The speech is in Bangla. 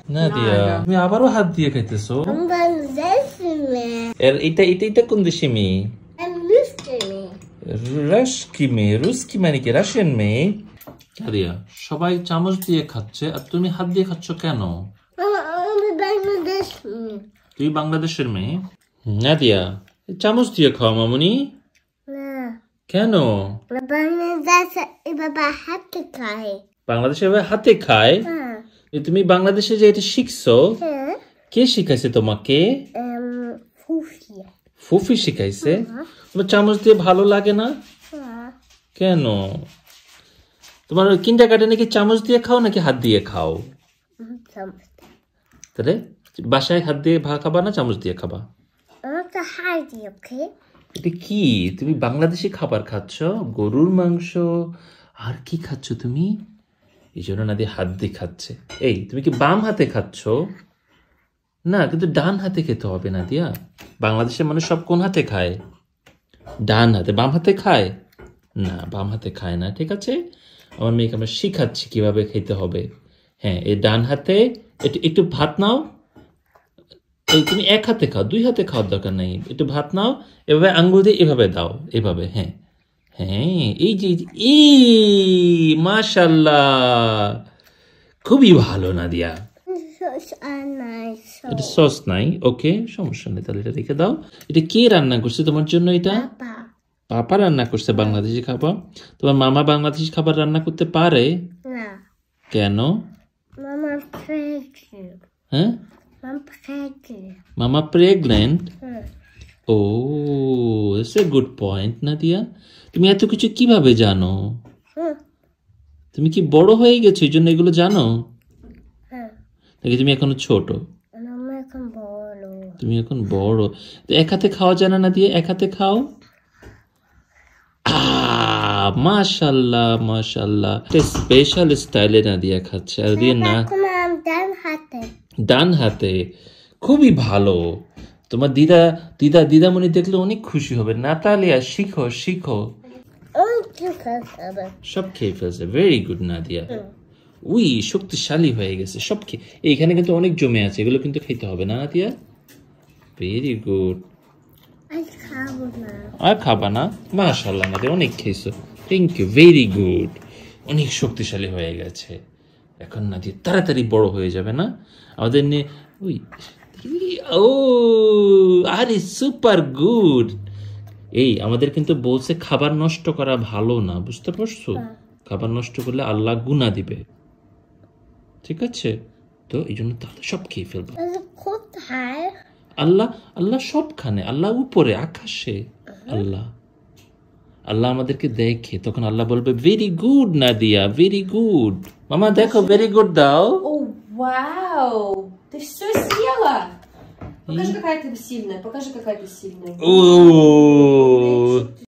নাদিয়া তুমি আবারও হাত দিয়ে খাইতেছো এটা কোন দেশি মেয়ে রুস্কি মানে কি রাশিয়ান মেয়ে নাদিয়া সবাই চামচ দিয়ে খাচ্ছে আর তুমি হাত দিয়ে খাচ্ছ কেন তুই বাংলাদেশের মেয়ে নাদিয়া চামচ দিয়ে খাও মামুনি কেন বাংলাদেশে হাতে খায় তুমি বাংলাদেশে যে এটা শিখছো কে শিখাইছে তোমাকে ফুফি শিখাইছে তোমার চামচ দিয়ে ভালো লাগে না কেন তোমার কিন্ডারগার্টেনে কি চামচ দিয়ে খাও নাকি হাত দিয়ে খাও তাহলে বাসায় হাত দিয়ে খাবা না চামচ দিয়ে খাবা এটা কি তুমি বাংলাদেশি খাবার খাচ্ছ গরুর মাংস আর কি খাচ্ছ তুমি এই জন্য না দিয়ে হাত দিয়ে খাচ্ছে এই তুমি কি বাম হাতে খাচ্ছ না কিন্তু ডান হাতে খেতে হবে না দিয়া বাংলাদেশের মানুষ সব কোন হাতে খায় ডান হাতে বাম হাতে খায় না বাম হাতে খায় না ঠিক আছে আমার মেয়েকে আমরা শিখাচ্ছি কিভাবে খেতে হবে হ্যাঁ এই ডান হাতে একটু ভাত নাও এই তুমি এক হাতে খাও দুই হাতে খাওয়ার দরকার নাই একটু ভাত নাও এভাবে আঙ্গুল দিয়ে এভাবে দাও এভাবে হ্যাঁ হ্যাঁ এই যে মাশাআল্লাহ খুবই ভালো নাদিয়া এটা সস নাই ওকে সমস্যা নেই তাহলে এটা রেখে দাও এটা কে রান্না করছে তোমার জন্য এটা পাপা রান্না করছে বাংলাদেশি খাবার তোমার মামা বাংলাদেশি খাবার রান্না করতে পারে না কেন হ্যাঁ মামা pregnant oh it's a good point Nadia তুমি এত কিছু কিভাবে জানো তুমি কি বড় হয়ে গেছো এই জন্য এগুলো জানো নাকি তুমি এখনো ছোট তুমি এখন বড় তো এক হাতে খাওয়া জানা না দিয়ে এক হাতে খাও মাশাআল্লাহ মাশাআল্লাহ স্পেশাল স্টাইলে না দিয়ে খাচ্ছে আর দিয়ে না ডান হাতে খুবই ভালো তোমার দিদামণি দেখলে অনেক খুশি হবে নাতালিয়া শিখো শিখো সব খেয়ে ফেলছে ভেরি গুড নাদিয়া উই শক্তিশালী হয়ে গেছে সব খেয়ে এইখানে কিন্তু অনেক জমে আছে এগুলো কিন্তু খেতে হবে না নাদিয়া ভেরি গুড আর খাবা না মাশাআল্লাহ নাদিয়া অনেক খেয়েছো থ্যাংক ইউ ভেরি গুড অনেক শক্তিশালী হয়ে গেছে এখন নাদিয়া তাড়াতাড়ি বড় হয়ে যাবে না আমাদের নিয়ে ওই ও আরে সুপার গুড এই আমাদের কিন্তু বলছে খাবার নষ্ট করা ভালো না বুঝতে পারছো খাবার নষ্ট করলে আল্লাহ গুনাহ দিবে ঠিক আছে তো এই জন্য তাহলে সব খেয়ে ফেলবো আল্লাহ সবখানে আল্লাহ উপরে আকাশে আল্লাহ আমাদেরকে দেখে তখন আল্লাহ বলবে very good Nadia very good মামা দেখো ভেরি গুড দাও Вау! Ты все съела? Покажи, какая ты сильная. Покажи, какая ты сильная.